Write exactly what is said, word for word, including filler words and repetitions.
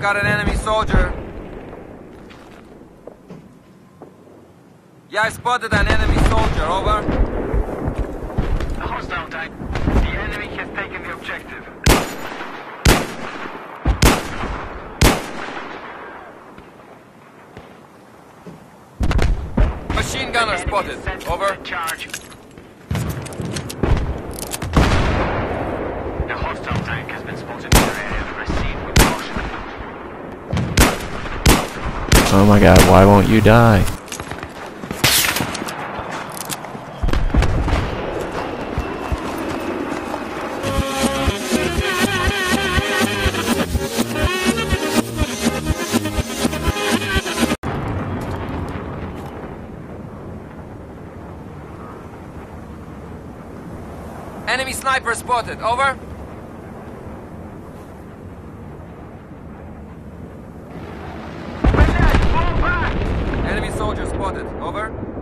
got an enemy soldier. Yeah, I spotted an enemy soldier, over. A hostile tank. The enemy has taken the objective. Machine gunner spotted, over. Charge. The hostile tank has been spotted in your area. Proceed with caution. Oh my god, why won't you die? Enemy sniper spotted, over. Enemy soldier spotted, over.